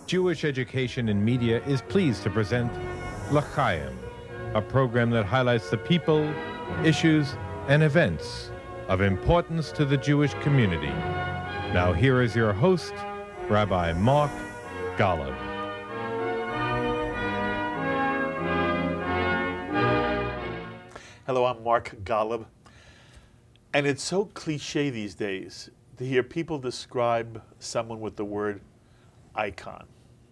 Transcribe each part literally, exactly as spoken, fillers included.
Jewish Education in Media is pleased to present L'Chaim, a program that highlights the people, issues, and events of importance to the Jewish community. Now here is your host, Rabbi Mark Golub. Hello, I'm Mark Golub. And it's so cliche these days to hear people describe someone with the word icon.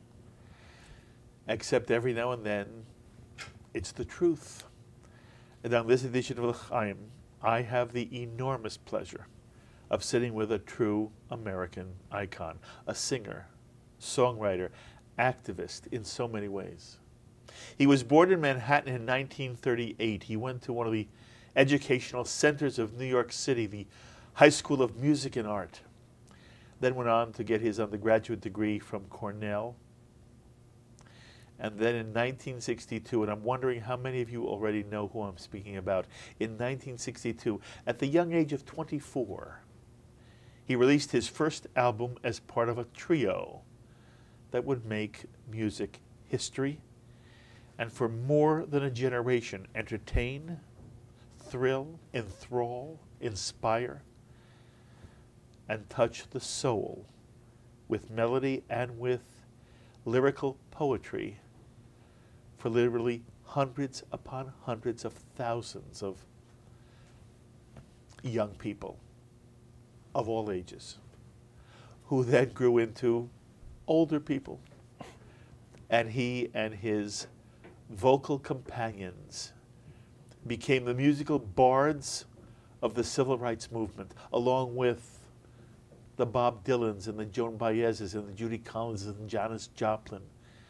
Except every now and then, it's the truth. And on this edition of L'Chaim, I have the enormous pleasure of sitting with a true American icon, a singer, songwriter, activist in so many ways. He was born in Manhattan in nineteen thirty-eight. He went to one of the educational centers of New York City, the High School of Music and Art. Then went on to get his undergraduate degree from Cornell. And then in nineteen sixty-two, and I'm wondering how many of you already know who I'm speaking about, in nineteen sixty-two, at the young age of twenty-four, he released his first album as part of a trio that would make music history and for more than a generation entertain, thrill, enthrall, inspire, and touch the soul with melody and with lyrical poetry for literally hundreds upon hundreds of thousands of young people of all ages, who then grew into older people. And he and his vocal companions became the musical bards of the civil rights movement, along with the Bob Dylans and the Joan Baez's and the Judy Collinses and Janis Joplin.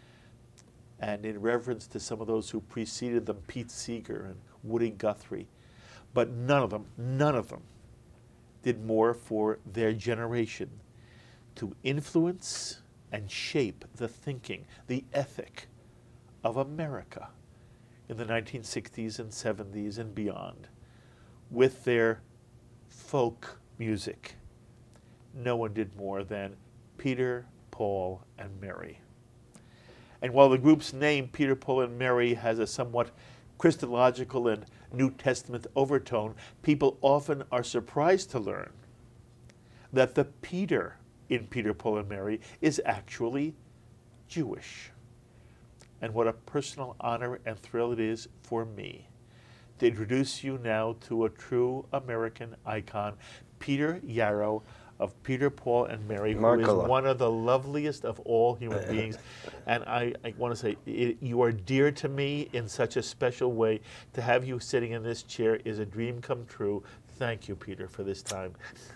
And in reverence to some of those who preceded them, Pete Seeger and Woody Guthrie. But none of them, none of them did more for their generation to influence and shape the thinking, the ethic of America in the nineteen sixties and seventies and beyond with their folk music. No one did more than Peter, Paul, and Mary. And while the group's name, Peter, Paul, and Mary, has a somewhat Christological and New Testament overtone, people often are surprised to learn that the Peter in Peter, Paul, and Mary is actually Jewish. And what a personal honor and thrill it is for me to introduce you now to a true American icon, Peter Yarrow of Peter, Paul, and Mary, who Markala. is one of the loveliest of all human beings. And I, I want to say, it, you are dear to me in such a special way. To have you sitting in this chair is a dream come true. Thank you, Peter, for this time.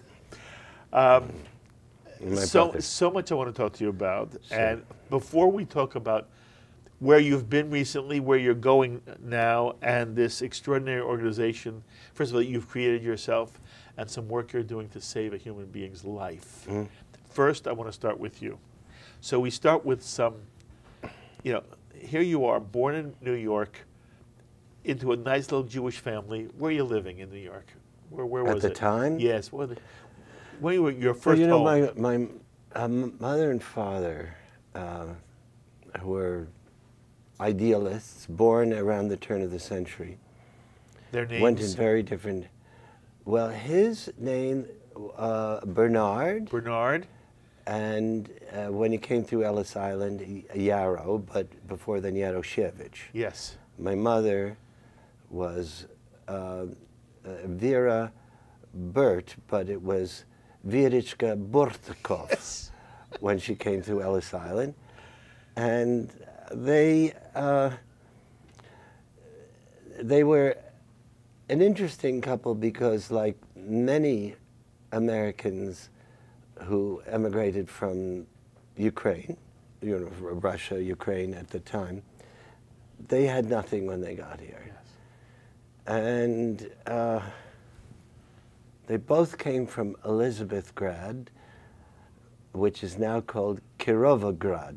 Um, so, so much I want to talk to you about. Sure. And before we talk about where you've been recently, where you're going now, and this extraordinary organization, first of all, you've created yourself, and some work you're doing to save a human being's life. Mm. First, I want to start with you. So we start with some, you know, here you are, born in New York, into a nice little Jewish family. Where are you living in New York? Where, where was it? At the time? Yes. Where, the, where you were your first well, you know, home? my, my um, mother and father uh, were idealists, born around the turn of the century. Their names? Went in very different. Well, his name, uh, Bernard. Bernard. And uh, when he came through Ellis Island, he, Yarrow, but before then Yaroshevich. Yes. My mother was uh, uh, Vera Burt, but it was Virichka Burtkov when she came through Ellis Island. And they, uh, they were an interesting couple because, like many Americans who emigrated from Ukraine, you know, Russia, Ukraine at the time, they had nothing when they got here. Yes. And uh, they both came from Elizabethgrad, which is now called Kirovograd.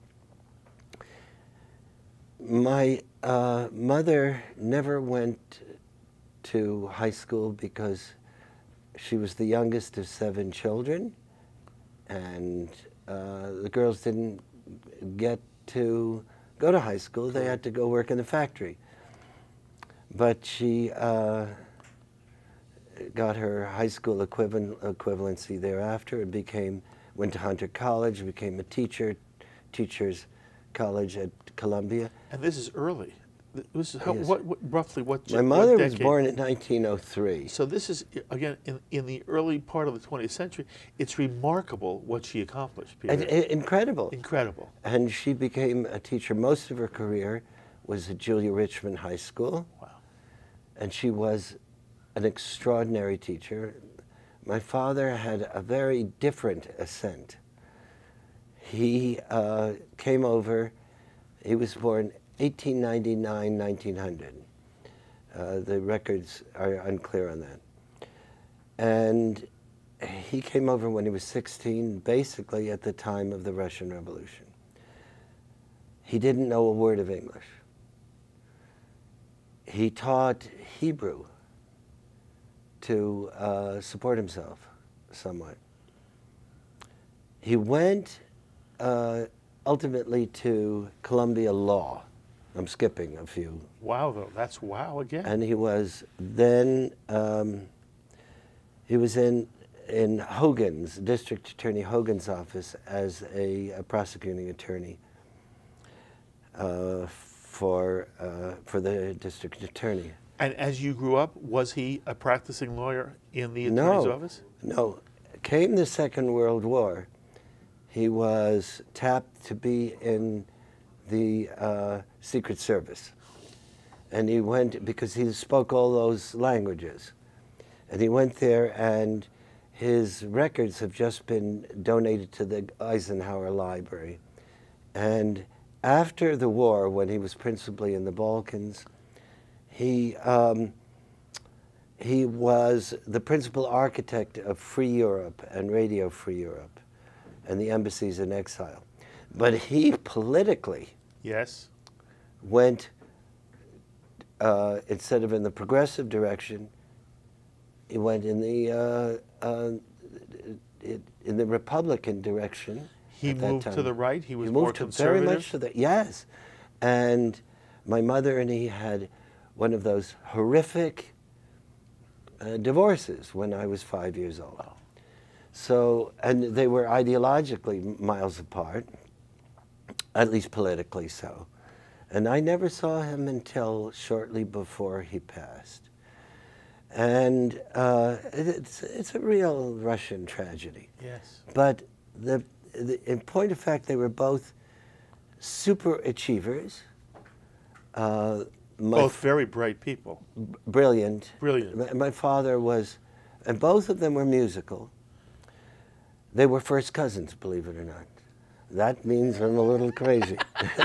My uh, mother never went to high school because she was the youngest of seven children, and uh, the girls didn't get to go to high school. They had to go work in the factory. But she uh, got her high school equivalent, equivalency thereafter and became, went to Hunter College, became a teacher, teacher's college at Columbia. And this is early. This is how, Yes. what, what, roughly what My what mother was decade? born in nineteen oh three. So this is, again, in, in the early part of the twentieth century, it's remarkable what she accomplished, Peter. And, and incredible. Incredible. And she became a teacher. Most of her career was at Julia Richmond High School. Wow. And she was an extraordinary teacher. My father had a very different ascent. He uh, came over, he was born eighteen ninety-nine, nineteen hundred. Uh, the records are unclear on that. And he came over when he was sixteen, basically at the time of the Russian Revolution. He didn't know a word of English. He taught Hebrew to uh, support himself somewhat. He went uh, ultimately to Columbia Law. I'm skipping a few. Wow, though. That's wow again. And he was then, um, he was in, in Hogan's, District Attorney Hogan's office as a, a prosecuting attorney uh, for, uh, for the district attorney. And as you grew up, was he a practicing lawyer in the attorney's No, office? no. Came the Second World War. He was tapped to be in the uh, Secret Service. And he went, because he spoke all those languages. And he went there, and his records have just been donated to the Eisenhower Library. And after the war, when he was principally in the Balkans, he, um, he was the principal architect of Free Europe and Radio Free Europe and the embassies in exile. But he politically Yes. went, uh, instead of in the progressive direction, he went in the, uh, uh, in the Republican direction. He at that moved to time. the right? He was he more moved to conservative? very much to the, yes. And my mother and he had one of those horrific uh, divorces when I was five years old. Wow. So, and they were ideologically miles apart, at least politically so. And I never saw him until shortly before he passed. And uh, it's, it's a real Russian tragedy. Yes. But the, the, in point of fact, they were both super achievers. Uh, my Both very bright people. brilliant. Brilliant. My, my father was, and both of them were musical. They were first cousins, believe it or not. That means I'm a little crazy.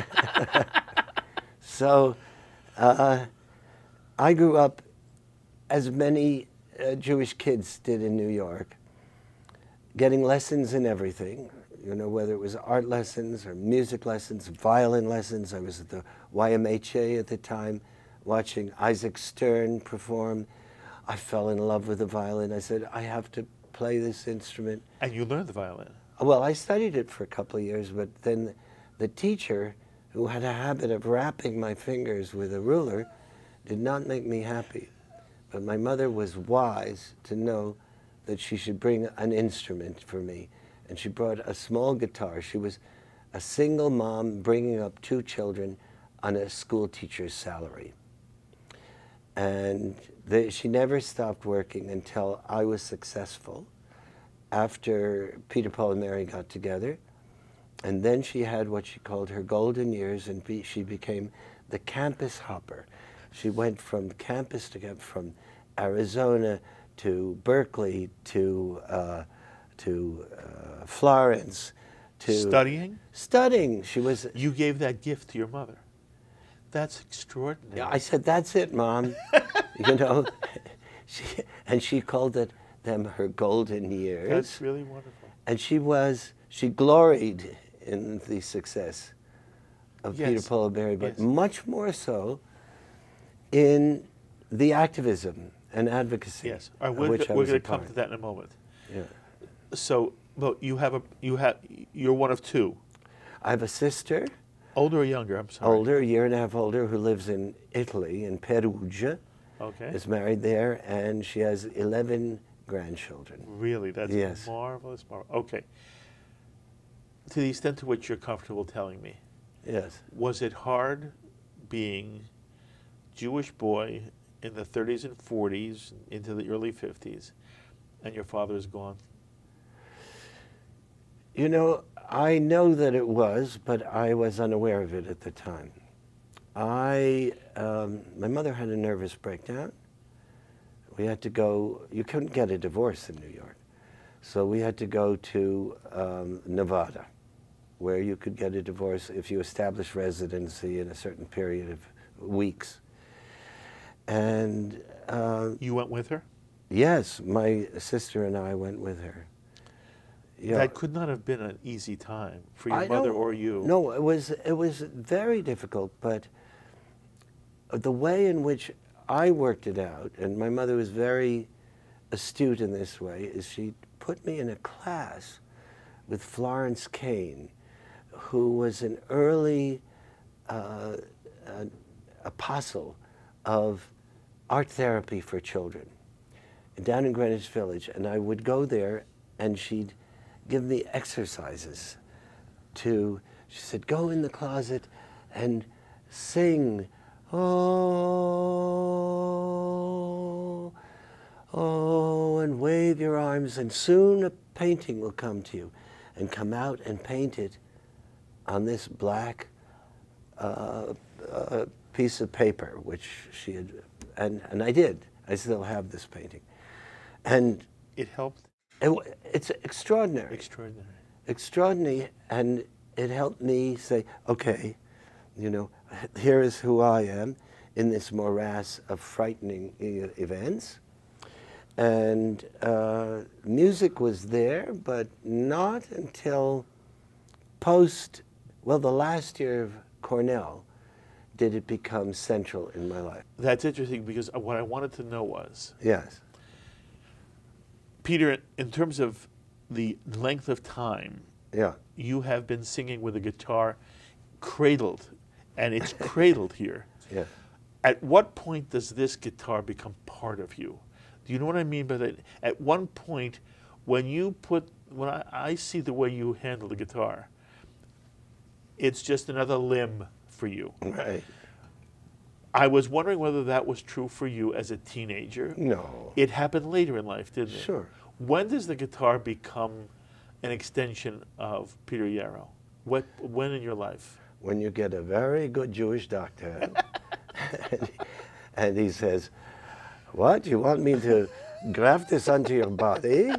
So uh, I grew up, as many uh, Jewish kids did in New York, getting lessons in everything, you know, whether it was art lessons or music lessons, violin lessons. I was at the Y M H A at the time, watching Isaac Stern perform. I fell in love with the violin. I said, I have to play this instrument. And you learned the violin. Well, I studied it for a couple of years, but then the teacher, who had a habit of wrapping my fingers with a ruler, did not make me happy. But my mother was wise to know that she should bring an instrument for me. And she brought a small guitar. She was a single mom bringing up two children on a school teacher's salary. And they, she never stopped working until I was successful, after Peter, Paul, and Mary got together. And then she had what she called her golden years, and be, she became the campus hopper. She went from campus to campus, from Arizona to Berkeley to, uh, to uh, Florence to... Studying? Studying. She was... You gave that gift to your mother. That's extraordinary. I said, that's it, Mom. You know, she, and she called it them her golden years. That's really wonderful. And she was, she gloried in the success of Yes. Peter, Paul, and Mary, but Yes. much more so in the activism and advocacy. Yes. All right, of we're which I go- we're was a going to come part. to that in a moment. Yeah. So, well, you have a you have you're one of two. I have a sister, Older or younger? I'm sorry. older, a year and a half older, who lives in Italy, in Perugia, Okay. is married there, and she has eleven grandchildren. Really? That's Yes. marvelous. Mar- okay. To the extent to which you're comfortable telling me, Yes. was it hard being Jewish boy in the thirties and forties into the early fifties, and your father is gone? You know, I know that it was, but I was unaware of it at the time. I, um, my mother had a nervous breakdown. We had to go, you couldn't get a divorce in New York. So we had to go to um, Nevada, where you could get a divorce if you established residency in a certain period of weeks. And uh, You went with her? yes, my sister and I went with her. Yeah. That could not have been an easy time for your I mother don't- or you. No, it was it was very difficult, but the way in which I worked it out, and my mother was very astute in this way, is she put me in a class with Florence Kane, who was an early uh, uh, apostle of art therapy for children down in Greenwich Village. And I would go there, and she'd give me exercises to, she said, go in the closet and sing, oh, oh, and wave your arms, and soon a painting will come to you. And come out and paint it on this black uh, uh, piece of paper, which she had, and, and I did. I still have this painting. And It helped? it, wa- it's extraordinary. Extraordinary. Extraordinary, and it helped me say, okay, you know, here is who I am in this morass of frightening e- events. And uh, music was there, but not until post, well, the last year of Cornell did it become central in my life. That's interesting, because what I wanted to know was, Yes. Peter, in terms of the length of time Yeah. you have been singing with a guitar cradled, and it's cradled here. Yeah. At what point does this guitar become part of you? Do you know what I mean by that? At one point, when you put, when I, I see the way you handle the guitar, it's just another limb for you. Right. I was wondering whether that was true for you as a teenager. No. It happened later in life, didn't it? Sure. When does the guitar become an extension of Peter Yarrow? What, when in your life? When you get a very good Jewish doctor, and, and he says, what, you want me to graft this onto your body?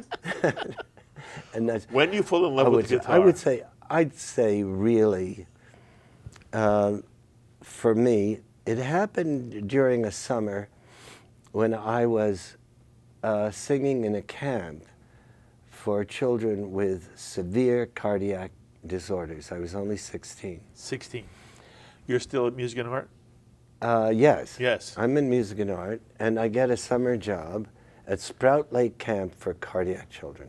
And that's, When you fall in love I with would, the say- guitar? I would say, I'd say really, uh, for me, it happened during a summer when I was uh, singing in a camp for children with severe cardiac disorders. I was only sixteen. sixteen. You're still at Music and Art? Uh, yes. Yes. I'm in music and art, and I get a summer job at Sprout Lake Camp for cardiac children.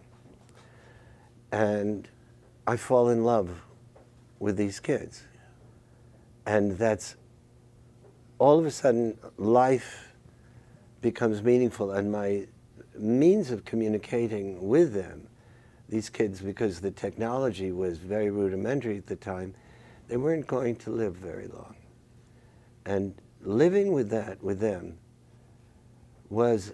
And I fall in love with these kids. And that's, all of a sudden, life becomes meaningful, and my means of communicating with them, these kids, because the technology was very rudimentary at the time, they weren't going to live very long. And living with that, with them, was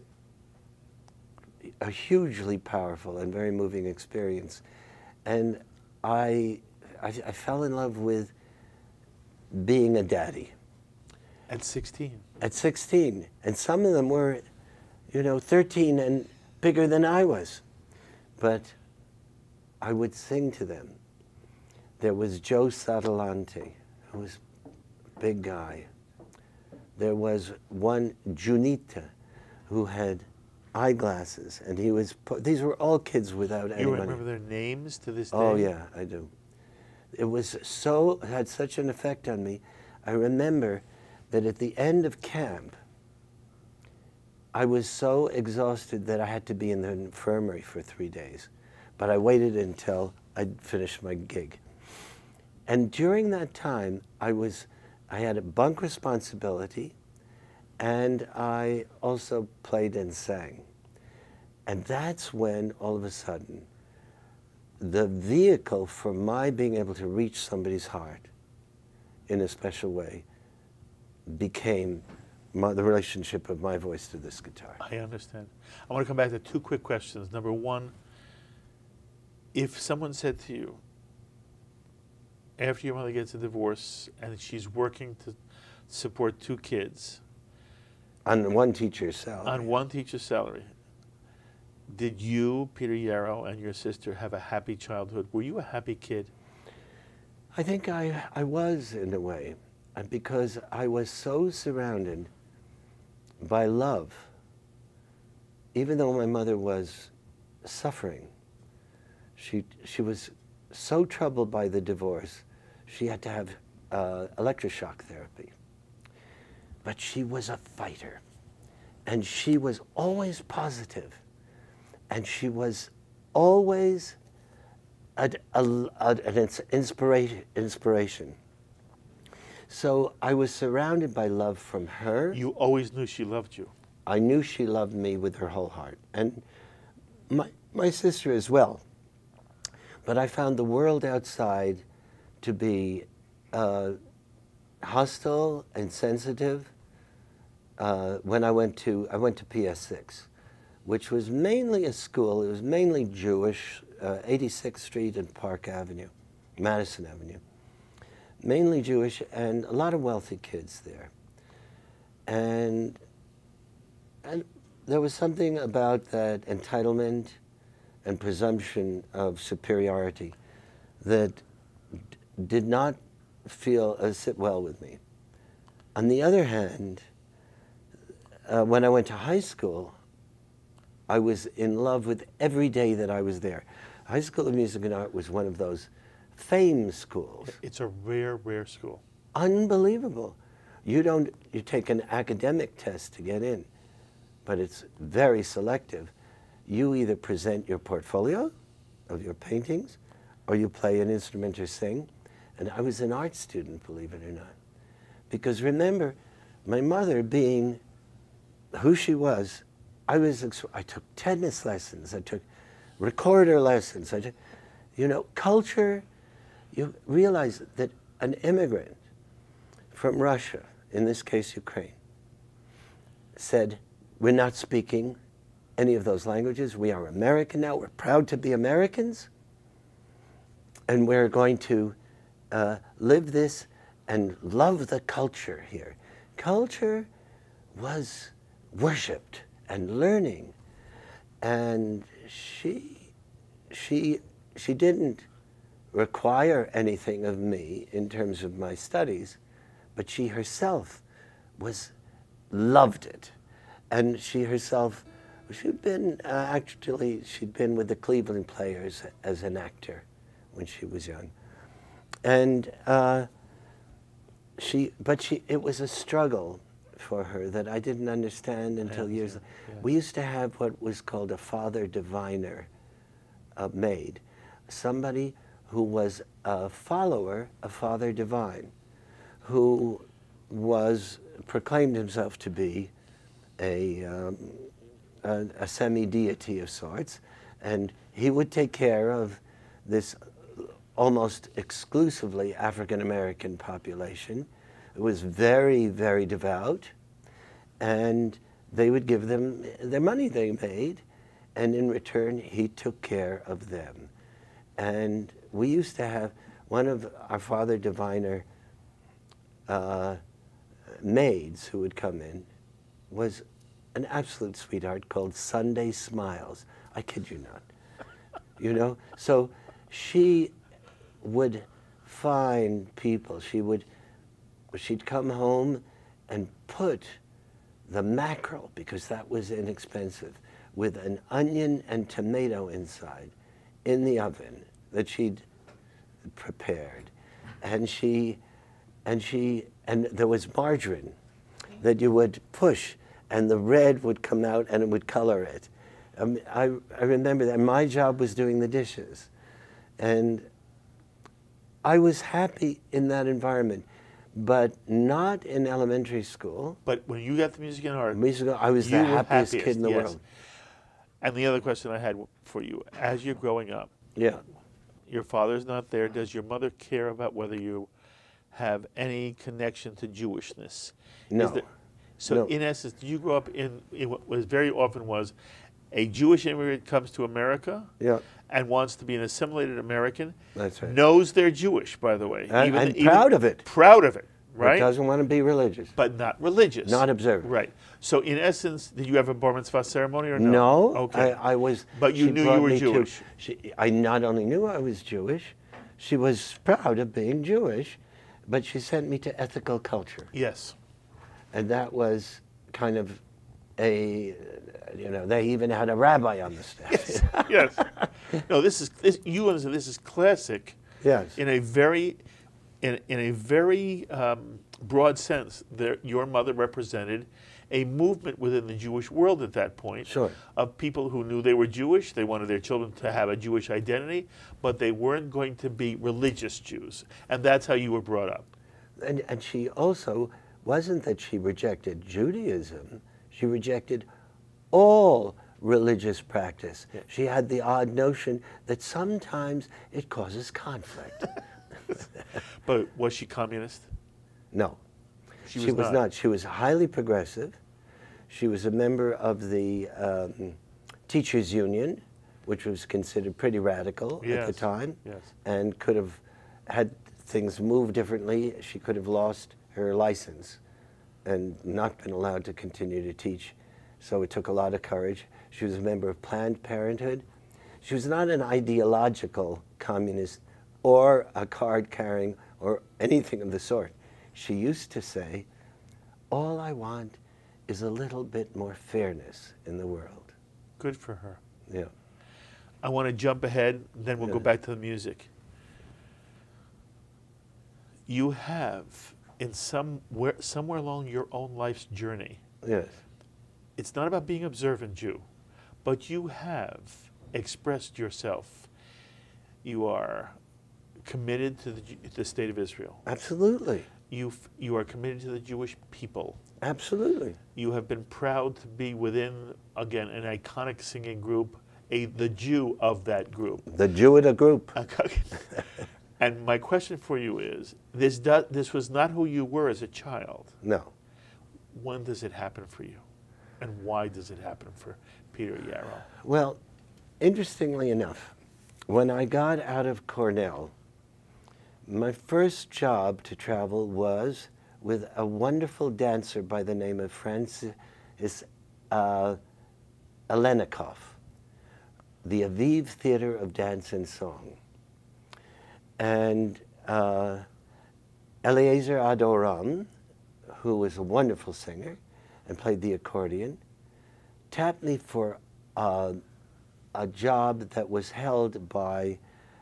a hugely powerful and very moving experience. And I, I, I fell in love with being a daddy. At sixteen. At sixteen. And some of them were, you know, thirteen and bigger than I was. But I would sing to them. There was Joe Satalante, who was a big guy. There was one Junita, who had eyeglasses, and he was, these were all kids without any You money. remember their names to this day? Oh yeah, I do. It was so, had such an effect on me. I remember that at the end of camp, I was so exhausted that I had to be in the infirmary for three days. But I waited until I'd finished my gig. And during that time, I was, I had a bunk responsibility, and I also played and sang. And that's when, all of a sudden, the vehicle for my being able to reach somebody's heart in a special way became my, the relationship of my voice to this guitar. I understand. I want to come back to two quick questions. Number one, if someone said to you, after your mother gets a divorce and she's working to support two kids, On one teacher's salary. on one teacher's salary, did you, Peter Yarrow, and your sister have a happy childhood? Were you a happy kid? I think I, I was, in a way, uh, because I was so surrounded by love. Even though my mother was suffering, she, she was so troubled by the divorce, she had to have uh, electroshock therapy. But she was a fighter, and she was always positive, and she was always a, a, a, an inspiration, inspiration. So I was surrounded by love from her. You always knew she loved you. I knew she loved me with her whole heart, and my, my sister as well. But I found the world outside to be uh, hostile and sensitive. Uh, when I went to I went to P S six, which was mainly a school. It was mainly Jewish, uh, eighty-sixth Street and Park Avenue, Madison Avenue. Mainly Jewish, and a lot of wealthy kids there. And and there was something about that entitlement and presumption of superiority that d did not feel uh, sit well with me. On the other hand, uh, when I went to high school, I was in love with every day that I was there. High School of Music and Art was one of those fame schools. It's a rare, rare school. Unbelievable. You don't, you take an academic test to get in, but it's very selective. You either present your portfolio of your paintings, or you play an instrument or sing. And I was an art student, believe it or not. Because remember, my mother being who she was, I was, I took tennis lessons, I took recorder lessons, I took, you know, culture. You realize that an immigrant from Russia, in this case Ukraine, said, we're not speaking any of those languages. We are American now. We're proud to be Americans. And we're going to uh, live this and love the culture here. Culture was worshipped and learning. And she, she, she didn't require anything of me in terms of my studies, but she herself was, loved it. And she herself, she'd been, uh, actually, she'd been with the Cleveland Players as an actor when she was young. And uh, she, but she, it was a struggle for her that I didn't understand until understand. years later. Yeah. We used to have what was called a father diviner uh, maid, somebody who was a follower of Father Divine, who was, proclaimed himself to be a, um, a, a semi-deity of sorts, and he would take care of this almost exclusively African-American population. It was very, very devout, and they would give them the money they made, and in return, he took care of them. And we used to have one of our Father Diviner uh, maids who would come in was an absolute sweetheart called Sunday Smiles. I kid you not. You know? So she would find people. She would, she'd come home and put the mackerel, because that was inexpensive, with an onion and tomato inside in the oven that she'd prepared. And she, and she, and there was margarine that you would push, and the red would come out and it would color it. Um, I, I remember that my job was doing the dishes. And I was happy in that environment, but not in elementary school. But when you got the music and art, Musical, I was you the were happiest, happiest, kid in the yes. world. And the other question I had for you, as you're growing up, Yeah. your father's not there. Does your mother care about whether you have any connection to Jewishness? No. Is there, so No. in essence, did you grow up in, in what was very often was a Jewish immigrant comes to America Yeah. and wants to be an assimilated American, That's right. knows they're Jewish, by the way. And- even, and even proud of it. Proud of it, But right? doesn't want to be religious. But not religious. Not observant. Right. So in essence, did you have a bar mitzvah ceremony or no? No. Okay. I, I was. But you she knew you brought were me to- Jewish. she, I not only knew I was Jewish, she was proud of being Jewish, but she sent me to ethical culture. Yes. And that was kind of a, you know, they even had a rabbi on the staff. Yes. Yes. No, this is this, you understand. This is classic. Yes. In a very, in in a very um, broad sense, there, your mother represented a movement within the Jewish world at that point. Sure. Of people who knew they were Jewish. They wanted their children to have a Jewish identity, but they weren't going to be religious Jews, and that's how you were brought up. And, and she also, wasn't that she rejected Judaism, she rejected all religious practice. Yeah. She had the odd notion that sometimes it causes conflict. But was she communist? No, She she, was was, not. not. She was highly progressive. She was a member of the um, Teachers Union, which was considered pretty radical at the Yes. time, Yes. and could have had things move differently. She could have lost her license and not been allowed to continue to teach. So it took a lot of courage. She was a member of Planned Parenthood. She was not an ideological communist or a card-carrying or anything of the sort. She used to say, all I want is a little bit more fairness in the world. Good for her. Yeah. I want to jump ahead, then we'll go Yeah. back to the music. You have, in somewhere, somewhere along your own life's journey, Yes. it's not about being observant Jew, but you have expressed yourself. You are committed to the, Ju- the state of Israel. Absolutely. You you are committed to the Jewish people. Absolutely. You have been proud to be within, again, an iconic singing group, a the Jew of that group. The Jew of the group. And my question for you is, this do, this was not who you were as a child. No. When does it happen for you? And why does it happen for Peter Yarrow? Well, interestingly enough, when I got out of Cornell, my first job to travel was with a wonderful dancer by the name of Francis uh, Alenikov, the Aviv Theater of Dance and Song. And uh, Eliezer Adoram, who was a wonderful singer and played the accordion, tapped me for uh, a job that was held by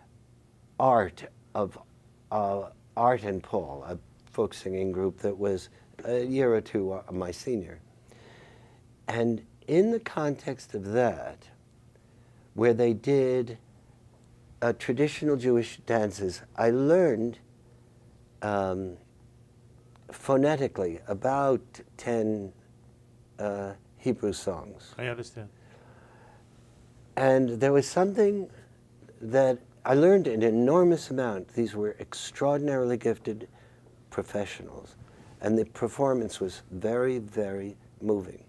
Art of uh, Art and Paul, a folk singing group that was a year or two uh, my senior. And in the context of that, where they did uh, traditional Jewish dances, I learned um, phonetically about ten uh, Hebrew songs. I understand. And there was something that I learned an enormous amount. These were extraordinarily gifted professionals, and the performance was very, very moving.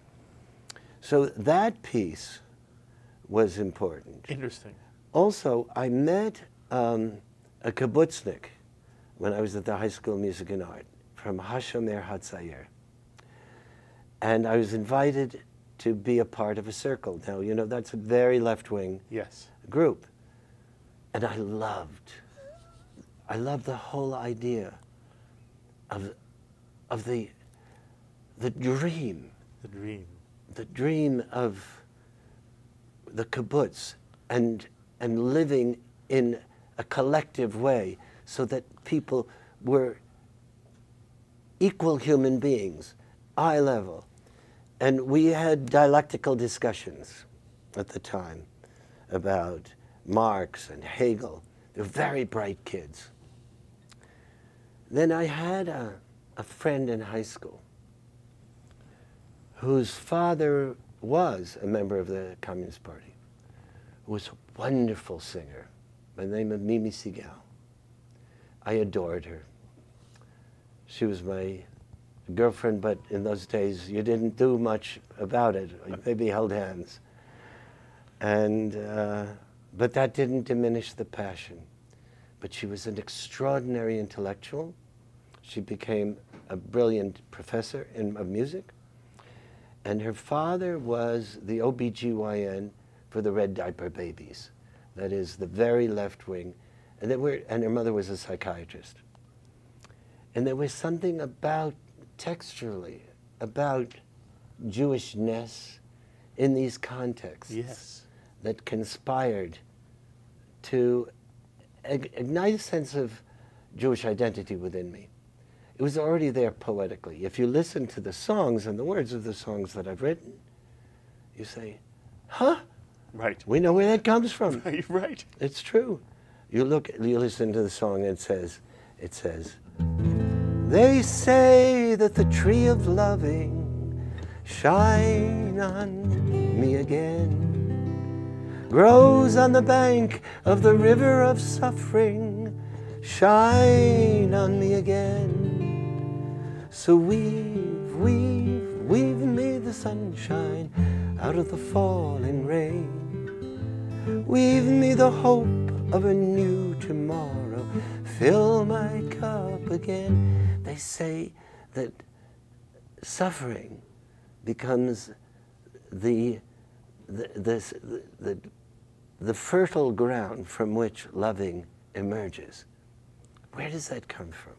So that piece was important. Interesting. Also, I met um, a kibbutznik when I was at the High School of Music and Art from Hashomer Hatzair. And I was invited to be a part of a circle. Now, you know, that's a very left-wing Yes. group. And I loved, I loved the whole idea of, of the, the dream, The dream. the dream of the kibbutz and, and living in a collective way so that people were equal human beings, eye level. And we had dialectical discussions at the time about Marx and Hegel. They were very bright kids, then I had a, a friend in high school whose father was a member of the Communist Party, who was a wonderful singer by the name of Mimi Segal. I adored her. She was my girlfriend, but in those days you didn't do much about it. You maybe held hands. And, uh, but that didn't diminish the passion. But she was an extraordinary intellectual. She became a brilliant professor in, of music. And her father was the O B G Y N for the red diaper babies. That is the very left wing. And, they were, and her mother was a psychiatrist. And there was something about, texturally, about Jewishness in these contexts Yes. that conspired to ig- ignite a sense of Jewish identity within me. It was already there poetically. If you listen to the songs and the words of the songs that I've written, you say, huh? Right. We know where that comes from. Right, right. It's true. You look, you listen to the song and it says, it says, they say that the tree of loving shine on me again, grows on the bank of the river of suffering, shine on me again. So weave, weave, weave me the sunshine out of the falling rain. Weave me the hope of a new tomorrow, fill my cup again. They say that suffering becomes the, the, this, the, the, the fertile ground from which loving emerges. Where does that come from?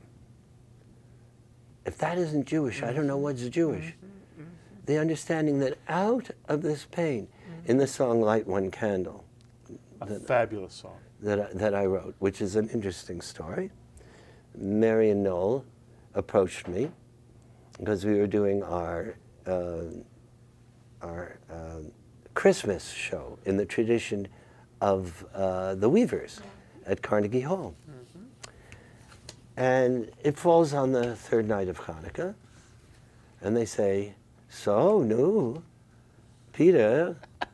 If that isn't Jewish, I don't know what's Jewish. The understanding that out of this pain, in the song Light One Candle, A that, fabulous song. that, I, that I wrote, which is an interesting story, Mary and Noel approached me because we were doing our, uh, our uh, Christmas show in the tradition of uh, the Weavers at Carnegie Hall. Mm-hmm. And it falls on the third night of Hanukkah, and they say, so, no, Peter.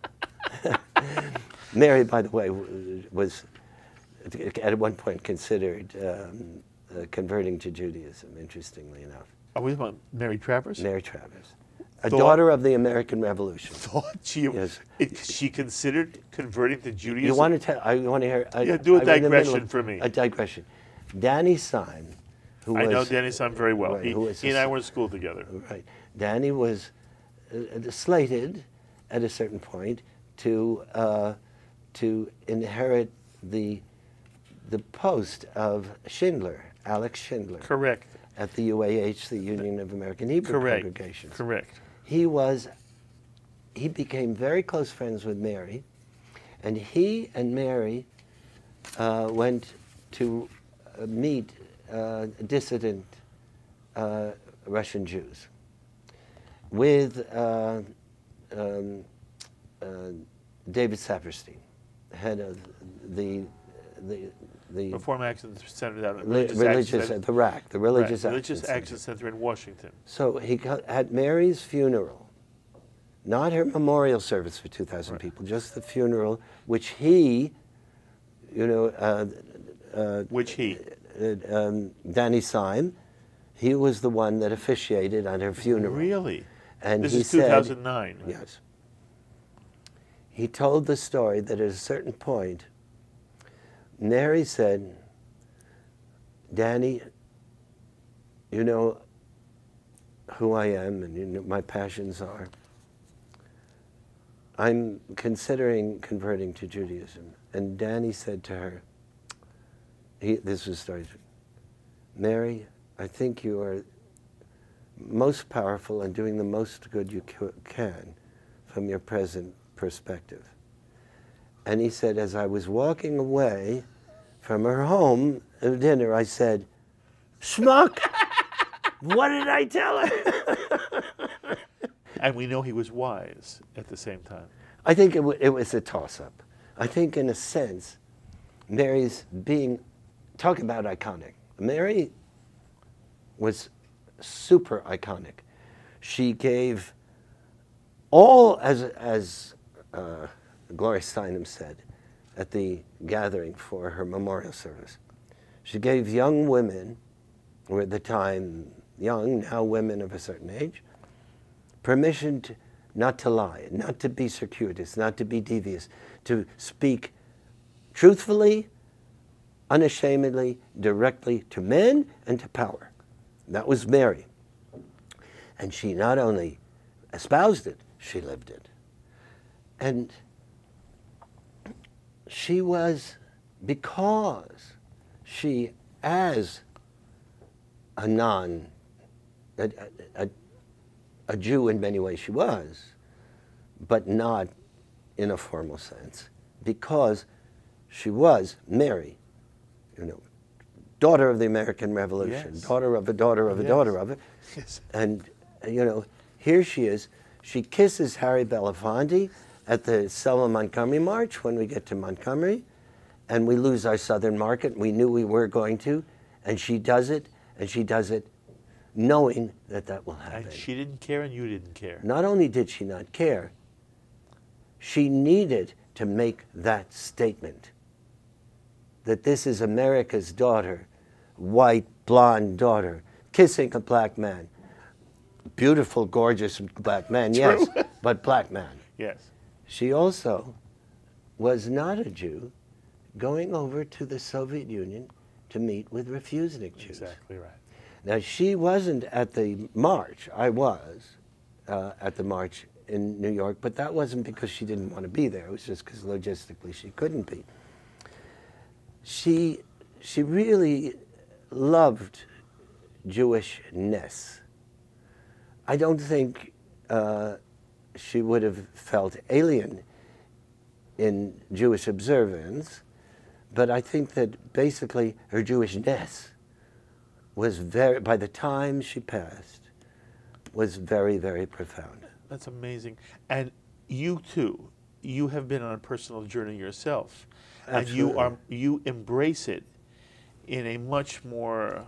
Mary, by the way, was at one point considered um, uh, converting to Judaism, interestingly enough. Are we talking about Mary Travers? Mary Travers. A Thought- daughter of the American Revolution. Thought she, Yes. it, she considered converting to Judaism? You want to tell, I want to hear. I, Yeah, do a I'm in the middle digression of- for me. A digression. Danny Syme, who I was... know Danny Son very well. Right, he who was he a and I s- were in school together. Right. Danny was uh, slated at a certain point to uh, to inherit the the post of Schindler, Alex Schindler, Correct. at the U A H, the Union of American Hebrew Correct. Congregations. Correct. He was, he became very close friends with Mary, and he and Mary uh, went to uh, meet uh, dissident uh, Russian Jews with uh, um, uh, David Saperstein, head of the the the Reform Action Center down at Li- Religious, religious, Action uh, Center. the R A C, the Religious, Right, Religious Action Action Center. Center in Washington. So he got, at Mary's funeral, not her memorial service for two thousand Right. people, just the funeral, which he, you know, uh, uh, Which he? uh, um, Danny Syme, he was the one that officiated on her funeral. Really? And This he is said, two thousand nine. yes. He told the story that at a certain point, Mary said, Danny, you know who I am and you know my passions are. I'm considering converting to Judaism. And Danny said to her, he, this was story, Mary, I think you are most powerful and doing the most good you c- can from your present perspective. And he said, as I was walking away from her home at dinner, I said, schmuck, what did I tell her? And we know he was wise at the same time. I think it, w- it was a toss-up. I think in a sense, Mary's being, talk about iconic. Mary was super iconic. She gave all, as, as uh, Gloria Steinem said at the gathering for her memorial service, she gave young women, who were at the time young, now women of a certain age, permission to, not to lie, not to be circuitous, not to be devious, to speak truthfully, unashamedly, directly to men and to power. That was Mary. And she not only espoused it, she lived it. And she was, because she, as a non, a, a, a Jew in many ways she was, but not in a formal sense, because she was Mary, you know, daughter of the American Revolution, Yes. daughter of a daughter of a Yes. daughter of it. Yes. And, you know, here she is. She kisses Harry Belafonte at the Selma Montgomery March when we get to Montgomery, and we lose our southern market. We knew we were going to, and she does it, and she does it knowing that that will happen. And she didn't care and you didn't care. Not only did she not care, she needed to make that statement that this is America's daughter, white, blonde daughter, kissing a black man. Beautiful, gorgeous black man, yes, but black man. Yes. She also was not a Jew going over to the Soviet Union to meet with refuseniks Jews. Exactly right. Now, she wasn't at the march. I was uh, at the march in New York, but that wasn't because she didn't want to be there. It was just because logistically she couldn't be. She, she really loved Jewishness. I don't think uh, she would have felt alien in Jewish observance, but I think that basically her Jewishness was very, by the time she passed, was very, very profound. That's amazing. And you too, you have been on a personal journey yourself. And you Absolutely. are you embrace it in a much more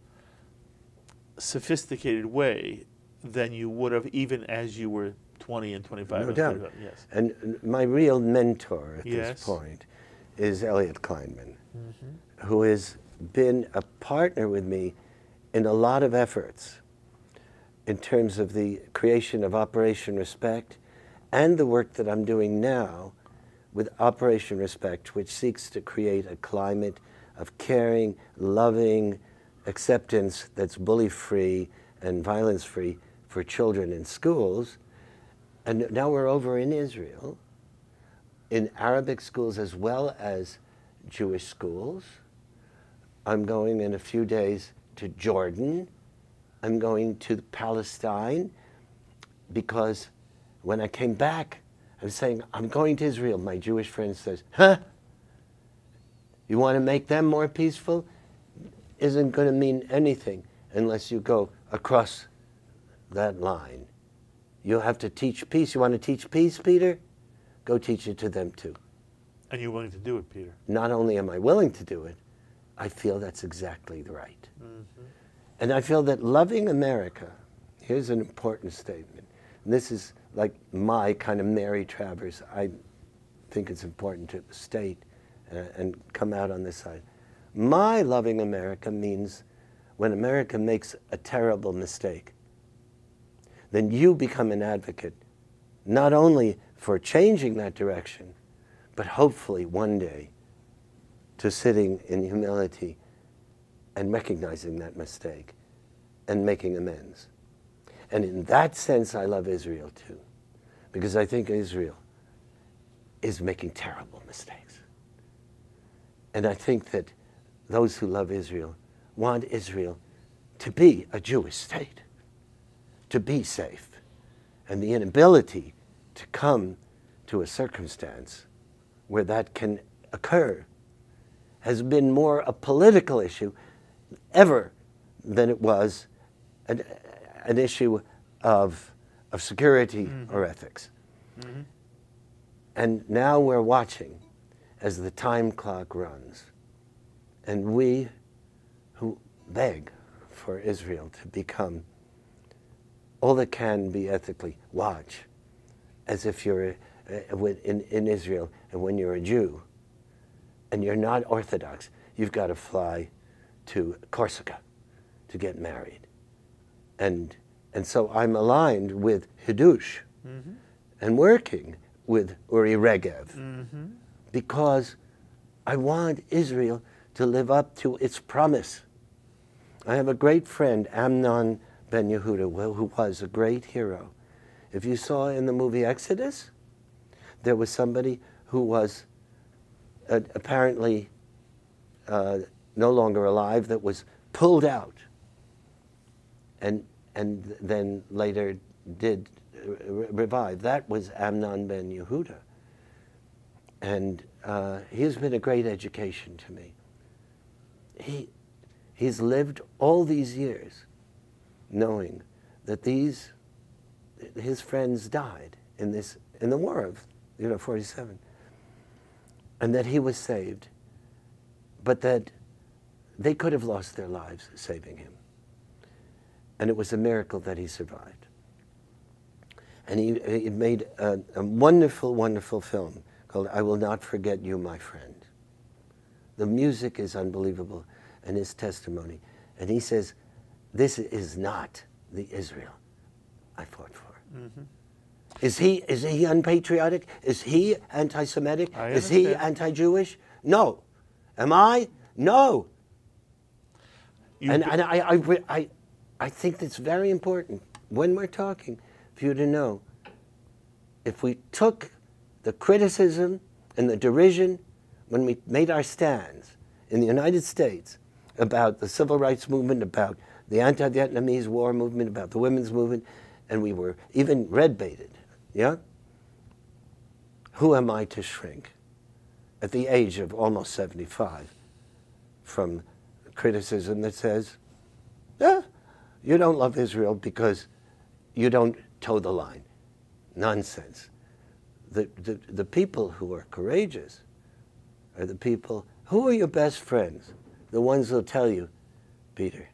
sophisticated way than you would have even as you were twenty and twenty-five. No and doubt. thirty. Yes. And my real mentor at Yes. this point is Elliot Kleinman, Mm-hmm. who has been a partner with me in a lot of efforts in terms of the creation of Operation Respect and the work that I'm doing now with Operation Respect, which seeks to create a climate of caring, loving acceptance that's bully-free and violence-free for children in schools. And now we're over in Israel, in Arabic schools as well as Jewish schools. I'm going in a few days to Jordan. I'm going to Palestine because when I came back, I was saying, I'm going to Israel. My Jewish friend says, huh? You want to make them more peaceful? Isn't going to mean anything unless you go across that line. You'll have to teach peace. You want to teach peace, Peter? Go teach it to them too. And you're willing to do it, Peter. Not only am I willing to do it, I feel that's exactly right. Mm-hmm. And I feel that loving America, here's an important statement. And this is like my kind of Mary Travers. I think it's important to state uh, and come out on this side. My loving America means when America makes a terrible mistake, then you become an advocate, not only for changing that direction, but hopefully one day to sitting in humility and recognizing that mistake and making amends. And in that sense, I love Israel too, because I think Israel is making terrible mistakes. And I think that those who love Israel want Israel to be a Jewish state, to be safe. And the inability to come to a circumstance where that can occur has been more a political issue ever than it was an, an issue of, of security mm-hmm. or ethics. Mm-hmm. And now we're watching as the time clock runs, and we who beg for Israel to become all that can be ethically. Watch, as if you're uh, in, in Israel, and when you're a Jew, and you're not Orthodox, you've got to fly to Corsica to get married. And, and so I'm aligned with Hiddush mm-hmm. and working with Uri Regev mm-hmm. because I want Israel to live up to its promise. I have a great friend, Amnon Ben Yehuda, who was a great hero. If you saw in the movie Exodus, there was somebody who was uh, apparently uh, no longer alive that was pulled out and, and then later did re revive. That was Amnon Ben Yehuda. And uh, he's been a great education to me. He, he's lived all these years knowing that these, his friends died in this, in the war of, you know, forty-seven, and that he was saved, but that they could have lost their lives saving him. And it was a miracle that he survived. And he, he made a, a wonderful, wonderful film called I Will Not Forget You, My Friend. The music is unbelievable, and his testimony. And he says, this is not the Israel I fought for. Mm-hmm. Is he, is he unpatriotic? Is he anti-Semitic? Is he anti-Jewish? No. Am I? No. You and and I, I, I, I think it's very important when we're talking for you to know, if we took the criticism and the derision when we made our stands in the United States about the civil rights movement, about the anti-Vietnamese war movement, about the women's movement, and we were even red-baited, yeah? Who am I to shrink at the age of almost seventy-five from criticism that says, yeah, you don't love Israel because you don't toe the line? Nonsense. The, the, the people who are courageous are the people, who are your best friends? The ones who'll tell you, Peter,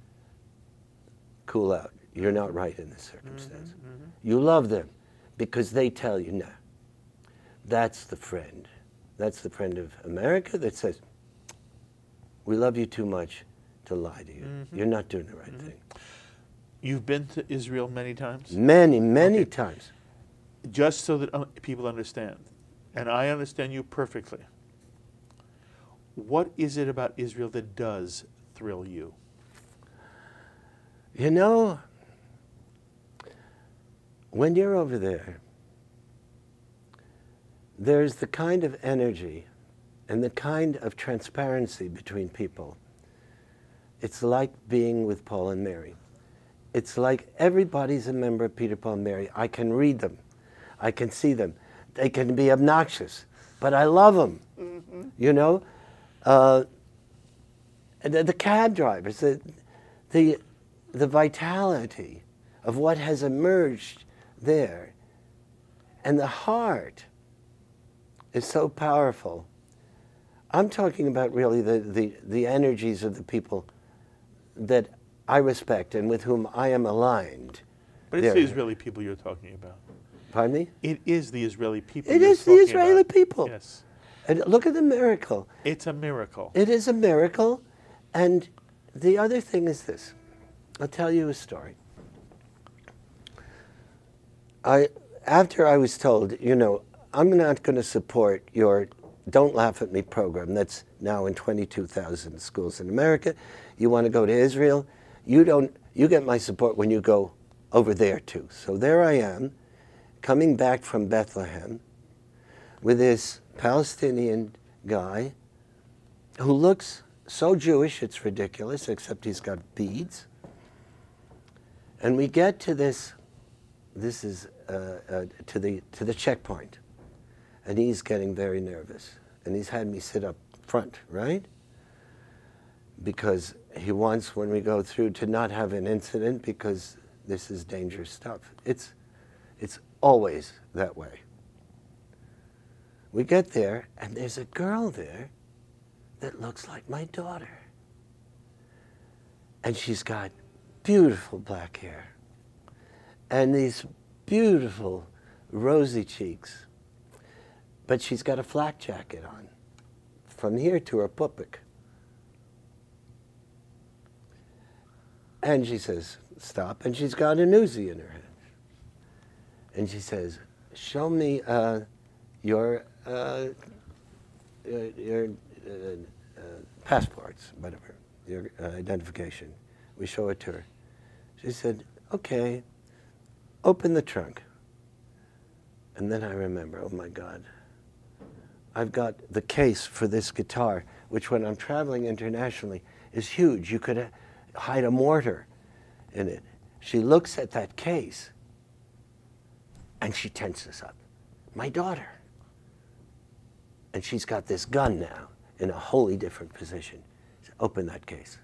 cool out. You're not right in this circumstance. Mm-hmm, mm-hmm. You love them because they tell you, no. That's the friend. That's the friend of America that says, we love you too much to lie to you. Mm-hmm. You're not doing the right mm-hmm. thing. You've been to Israel many times? Many, many okay. times. Just so that uh, people understand, and I understand you perfectly, what is it about Israel that does thrill you? You know, when you're over there, there's the kind of energy and the kind of transparency between people. It's like being with Paul and Mary. It's like everybody's a member of Peter, Paul, and Mary. I can read them. I can see them. They can be obnoxious, but I love them, mm-hmm. you know? Uh, the, the cab drivers, the, the, the vitality of what has emerged there, and the heart is so powerful. I'm talking about really the, the, the energies of the people that I respect and with whom I am aligned. But it's there. The Israeli people you're talking about. Pardon me? It is the Israeli people. It you're is the Israeli about. people. Yes. And look at the miracle. It's a miracle. It is a miracle. And the other thing is this. I'll tell you a story. I, after I was told, you know, I'm not going to support your Don't Laugh at Me program that's now in twenty-two thousand schools in America. You want to go to Israel? You don't. You get my support when you go over there too. So there I am, coming back from Bethlehem with this Palestinian guy who looks so Jewish it's ridiculous, except he's got beads. And we get to this, this is uh, uh, to the to the checkpoint, and he's getting very nervous, and he's had me sit up front, right? Because he wants, when we go through, to not have an incident because this is dangerous stuff. It's, it's always that way. We get there, and there's a girl there that looks like my daughter. And she's got beautiful black hair and these beautiful rosy cheeks. But she's got a flak jacket on from here to her pupik. And she says, stop. And she's got a Uzi in her hand. And she says, show me uh, your, uh, your, your uh, uh, passports, whatever, your uh, identification. We show it to her. She said, okay, open the trunk. And then I remember, oh my God, I've got the case for this guitar, which when I'm traveling internationally is huge. You could hide a mortar in it. She looks at that case and she tenses up. My daughter. And she's got this gun now in a wholly different position. She said, open that case.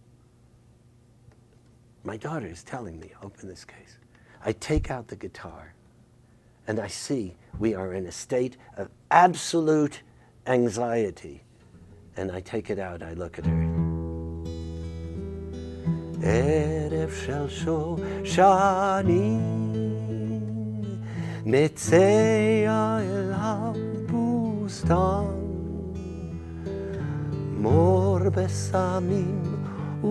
My daughter is telling me, open this case. I take out the guitar and I see we are in a state of absolute anxiety. And I take it out, I look at her. Erev shel shoshanim netzea el habustan mor besamim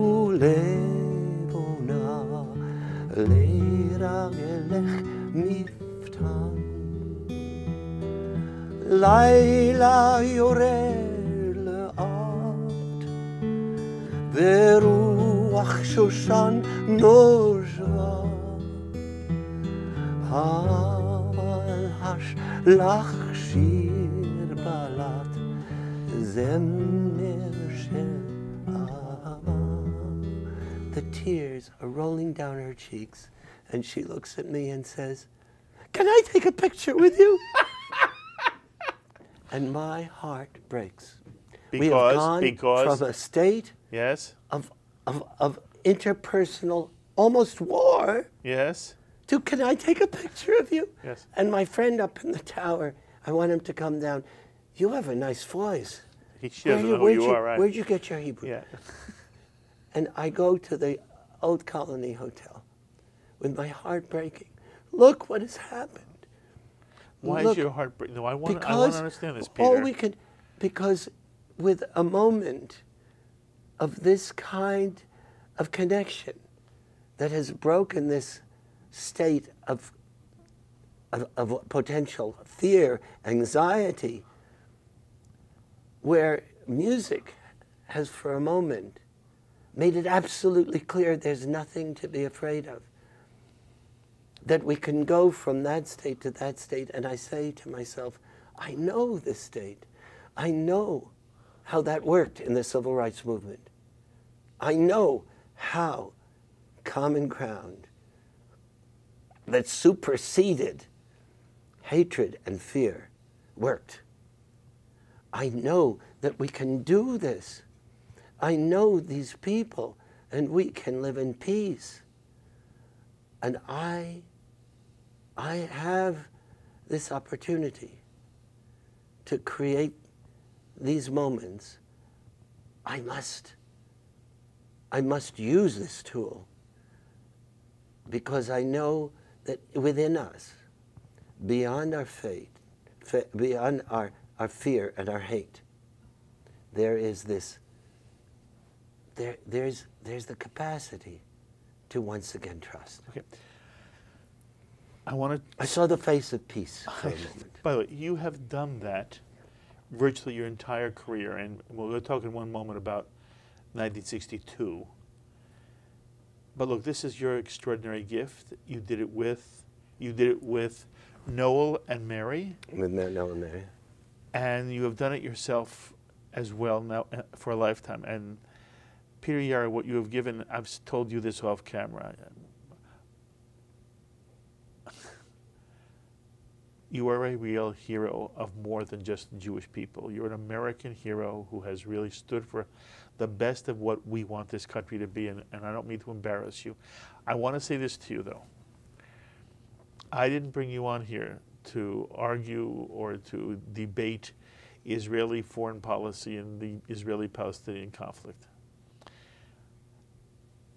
ulevona leiragelech miftan Laila yored le'at beruach shoshan nozva al hashlach shir balat zemer shel ahava. The tears are rolling down her cheeks, and she looks at me and says, "Can I take a picture with you?" And my heart breaks. Because, we have gone because, from a state yes, of, of, of interpersonal, almost war, yes, to, can I take a picture of you? Yes. And my friend up in the tower, I want him to come down. You have a nice voice. he she doesn't know who where'd you, you, are, right? Where'd you get your Hebrew? Yeah. And I go to the Old Colony Hotel with my heart breaking. Look what has happened. Why Look, is your heart breaking? No, I want to I because want to understand this, Peter. all we could, because with a moment of this kind of connection that has broken this state of, of, of potential fear, anxiety, where music has for a moment made it absolutely clear there's nothing to be afraid of. That we can go from that state to that state, and I say to myself, I know this state. I know how that worked in the civil rights movement. I know how common ground that superseded hatred and fear worked. I know that we can do this. I know these people, and we can live in peace. And I I have this opportunity to create these moments. I must, I must use this tool because I know that within us, beyond our fate, beyond our, our fear and our hate, there is this, there, there's, there's the capacity to once again trust. Okay. I want to. I saw the face of peace for a moment. By the way, you have done that virtually your entire career, and we'll talk in one moment about nineteen sixty-two. But look, this is your extraordinary gift. You did it with, you did it with Noel and Mary. With Noel and Mary. And you have done it yourself as well now uh, for a lifetime. And Peter Yarrow, what you have given, I've told you this off camera. You are a real hero of more than just Jewish people. You're an American hero who has really stood for the best of what we want this country to be, and, and I don't mean to embarrass you. I want to say this to you, though. I didn't bring you on here to argue or to debate Israeli foreign policy and the Israeli-Palestinian conflict.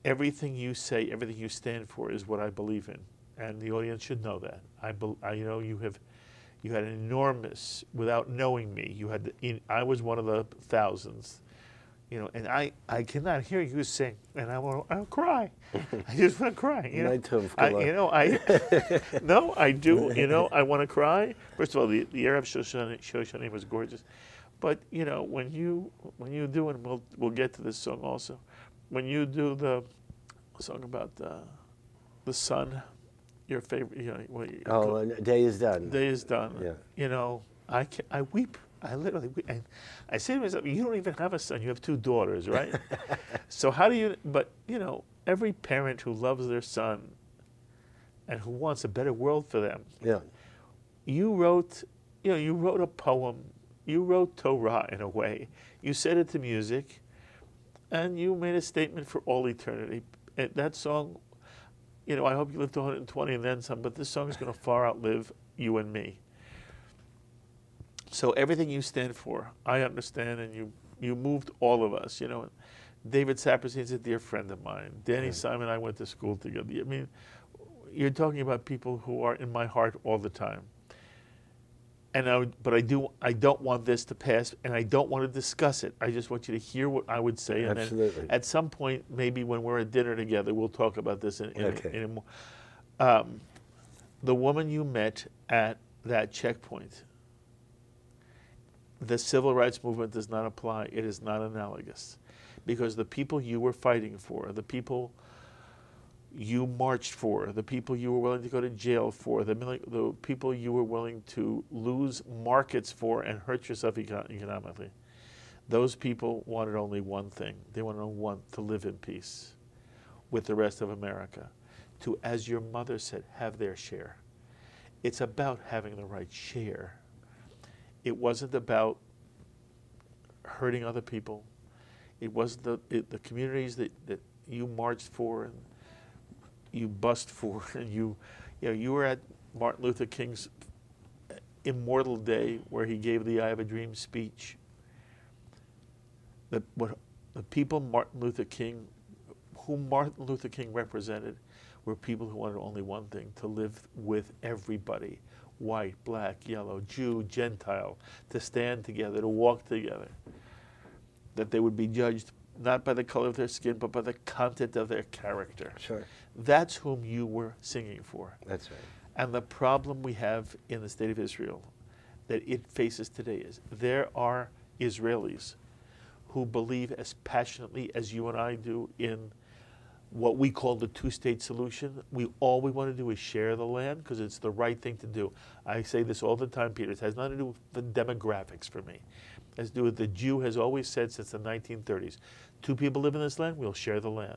everything you say, everything you stand for is what I believe in, and the audience should know that. I, be, I you know, you have, you had an enormous, without knowing me, you had. In, I was one of the thousands, you know, and I, I cannot hear you sing, and I want, I'll cry. I just want to cry. You know, I, you know, I, no, I do. You know, I want to cry. First of all, the the Arab Shoshani, Shoshani was gorgeous, but you know, when you when you do, and we'll we'll get to this song also. When you do the song about uh, the sun, your favorite, you know, what you, oh, and day is done. Day is done. Yeah. You know, I can, I weep. I literally weep. And I say to myself, you don't even have a son. You have two daughters, right? So how do you? But you know, every parent who loves their son and who wants a better world for them. Yeah. You wrote, you know, you wrote a poem. You wrote Torah in a way. You set it to music. And you made a statement for all eternity. And that song, you know, I hope you live to one hundred twenty and then some, but this song is going to far outlive you and me. So everything you stand for, I understand, and you, you moved all of us, you know. David Saperstein's a dear friend of mine. Danny yeah. Simon and I went to school together. I mean, you're talking about people who are in my heart all the time. And I would, but I do. I don't want this to pass, and I don't want to discuss it. I just want you to hear what I would say, and Absolutely. then at some point, maybe when we're at dinner together, we'll talk about this in, in, okay. in a more. Um, the woman you met at that checkpoint, the civil rights movement does not apply. It is not analogous, because the people you were fighting for, the people you marched for, the people you were willing to go to jail for, the, the people you were willing to lose markets for and hurt yourself econ economically, those people wanted only one thing. They wanted one, to live in peace with the rest of America, to, as your mother said, have their share. It's about having the right share. It wasn't about hurting other people. It wasn't the, it, the communities that, that you marched for and you bust for, and you, you know, you were at Martin Luther King's immortal day where he gave the I Have a Dream speech. The, what, the people Martin Luther King, whom Martin Luther King represented, were people who wanted only one thing, to live with everybody, white, black, yellow, Jew, Gentile, to stand together, to walk together, that they would be judged not by the color of their skin, but by the content of their character. Sure. That's whom you were singing for. That's right. And the problem we have in the state of Israel that it faces today is there are Israelis who believe as passionately as you and I do in what we call the two-state solution. We all we want to do is share the land because it's the right thing to do. I say this all the time, Peter. It has nothing to do with the demographics for me. It has to do with the Jew has always said since the nineteen thirties, two people live in this land, we'll share the land.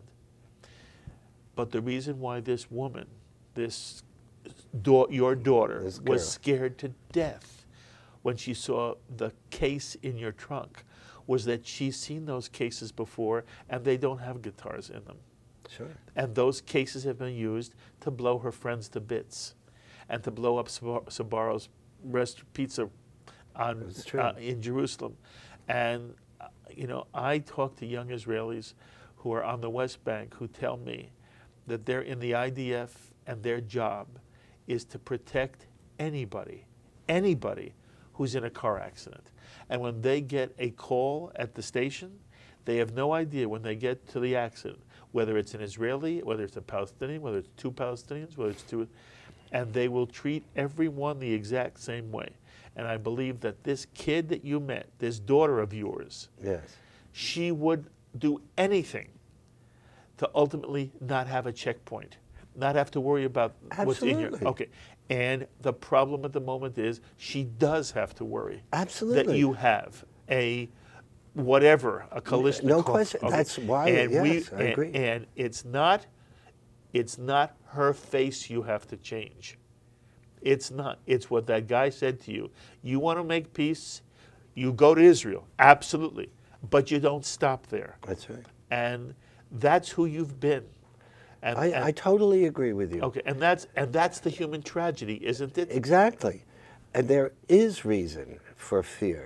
But the reason why this woman, this da your daughter, This was scared to death when she saw the case in your trunk was that she's seen those cases before and they don't have guitars in them. Sure. And those cases have been used to blow her friends to bits and to blow up Sbarro's rest pizza on, uh, in Jerusalem. And, uh, you know, I talk to young Israelis who are on the West Bank who tell me that they're in the I D F and their job is to protect anybody, anybody who's in a car accident. And when they get a call at the station, they have no idea when they get to the accident, whether it's an Israeli, whether it's a Palestinian, whether it's two Palestinians, whether it's two, and they will treat everyone the exact same way. And I believe that this kid that you met, this daughter of yours, yes, she would do anything to ultimately not have a checkpoint, not have to worry about Absolutely. what's in your, okay. And the problem at the moment is she does have to worry. Absolutely. That you have a whatever, a Kalashnikov. No question. Okay. That's why, and yes, we, I and, agree. And it's not, it's not her face you have to change. It's not. It's what that guy said to you. You want to make peace, you go to Israel, absolutely. But you don't stop there. That's right. And that's who you've been. And, I, and, I totally agree with you. Okay, and that's, and that's the human tragedy, isn't it? Exactly. And there is reason for fear.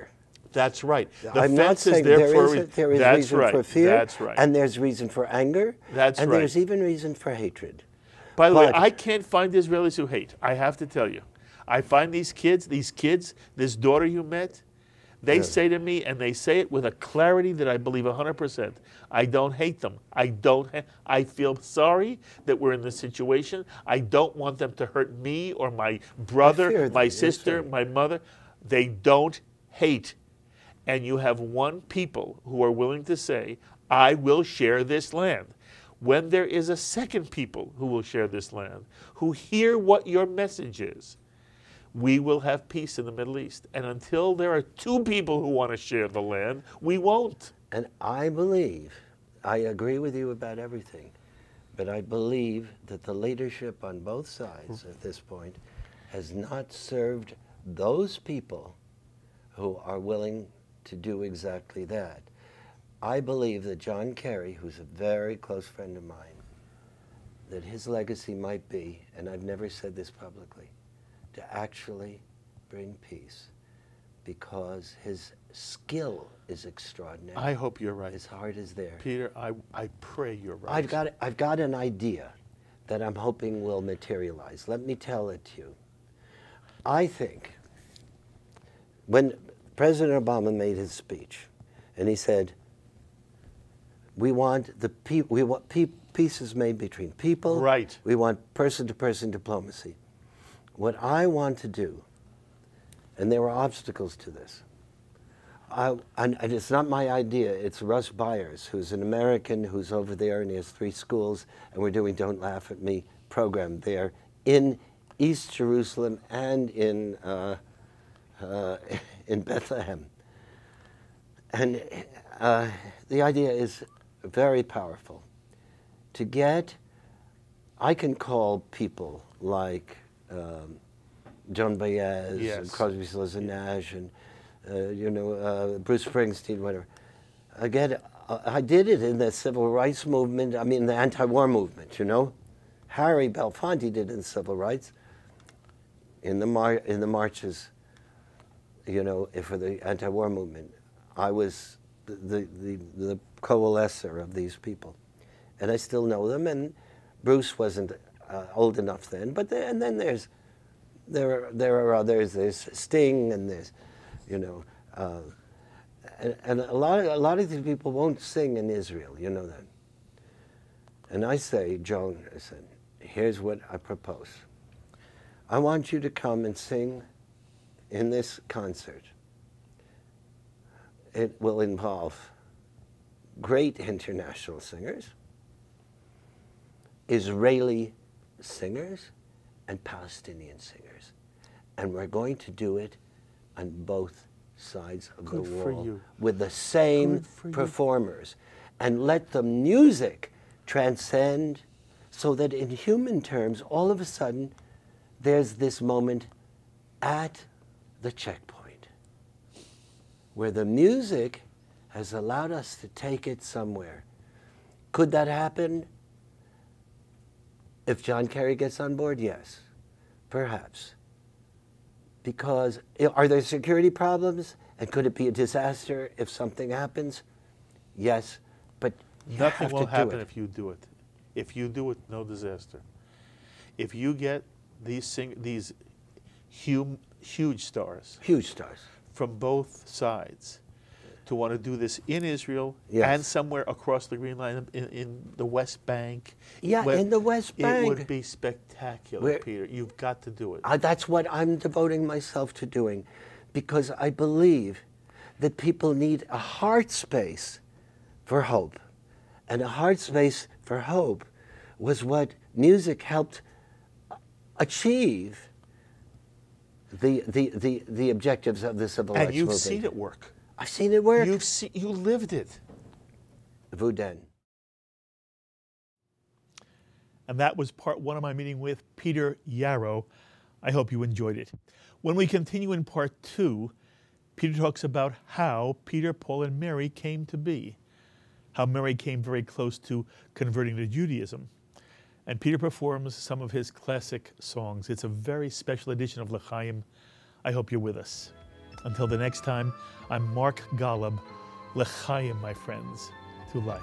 That's right. The I'm not fence is saying there there for a is, reason. there is That's reason right. for fear, That's right. and there's reason for anger, That's and right. there's even reason for hatred. By the way, But- I can't find Israelis who hate. I have to tell you. I find these kids, these kids, this daughter you met, they Yeah. say to me, and they say it with a clarity that I believe one hundred percent. I don't hate them. I don't. Ha- I feel sorry that we're in this situation. I don't want them to hurt me or my brother, fear them, my yes, sister, sir. my mother. They don't hate. And you have one people who are willing to say, I will share this land. When there is a second people who will share this land, who hear what your message is, we will have peace in the Middle East. And until there are two people who want to share the land, we won't. And I believe, I agree with you about everything, but I believe that the leadership on both sides at this point has not served those people who are willing to do exactly that. I believe that John Kerry, who's a very close friend of mine, that his legacy might be, and I've never said this publicly, to actually bring peace, because his skill is extraordinary. I hope you're right. His heart is there. Peter, I, I pray you're right. I've got, I've got an idea that I'm hoping will materialize. Let me tell it to you. I think when President Obama made his speech, and he said, we want the pe- we want pe- peace is made between people. Right. We want person-to-person diplomacy. What I want to do, and there were obstacles to this, I, and, and it's not my idea, it's Russ Byers, who's an American who's over there, and he has three schools, and we're doing Don't Laugh at Me program there in East Jerusalem and in, uh, uh, in Bethlehem. And uh, the idea is very powerful. To get, I can call people like um, Joan Baez, Yes. and Crosby, Stills and Nash, and uh, you know uh, Bruce Springsteen, whatever. I get, uh, I did it in the civil rights movement. I mean, the anti-war movement. You know, Harry Belafonte did it in civil rights, in the mar in the marches. You know, for the anti-war movement, I was the the the, the coalescer of these people, and I still know them. And Bruce wasn't uh, old enough then, but there, and then there's there are, there are others. There's Sting, and there's, you know, uh, and, and a lot of a lot of these people won't sing in Israel. You know that. And I say, Joan, I said, here's what I propose. I want you to come and sing in this concert. It will involve great international singers, Israeli singers, and Palestinian singers. And we're going to do it on both sides of Good the for wall you. with the same Good for you. performers. And let the music transcend, so that in human terms, all of a sudden, there's this moment at the checkpoint where the music has allowed us to take it somewhere. Could that happen if John Kerry gets on board? Yes, perhaps. Because are there security problems? And could it be a disaster if something happens? Yes, but you Nothing have will to do happen it. if you do it. If you do it, no disaster. If you get these sing these hum, huge stars Huge stars. from both sides to want to do this in Israel Yes. and somewhere across the Green Line in, in the West Bank. Yeah, where- in the West Bank. It would be spectacular, Where- Peter. You've got to do it. I, that's what I'm devoting myself to doing, because I believe that people need a heart space for hope. And a heart space for hope was what music helped achieve the, the, the, the objectives of the civil rights and you've movement. seen it work. I've seen it work. You've see, you lived it. Vouden. And that was part one of my meeting with Peter Yarrow. I hope you enjoyed it. When we continue in part two, Peter talks about how Peter, Paul, and Mary came to be, how Mary came very close to converting to Judaism. And Peter performs some of his classic songs. It's a very special edition of L'chaim. I hope you're with us. Until the next time, I'm Mark Golub. L'chaim, my friends, to life.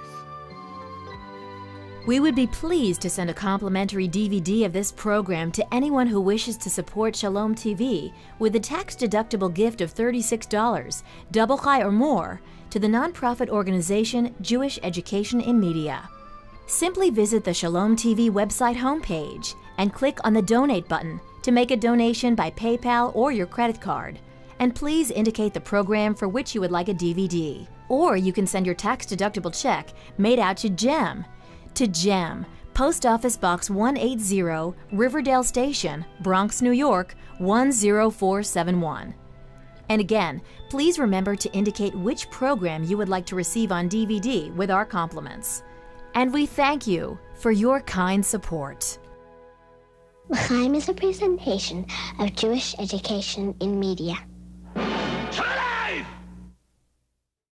We would be pleased to send a complimentary D V D of this program to anyone who wishes to support Shalom T V with a tax-deductible gift of thirty-six dollars, double chai or more, to the nonprofit organization Jewish Education in Media. Simply visit the Shalom T V website homepage and click on the Donate button to make a donation by PayPal or your credit card. And please indicate the program for which you would like a D V D. Or you can send your tax-deductible check made out to GEM, to GEM, Post Office Box one eighty, Riverdale Station, Bronx, New York, one zero four seven one. And again, please remember to indicate which program you would like to receive on D V D with our compliments. And we thank you for your kind support. L'chaim is a presentation of Jewish Education in Media.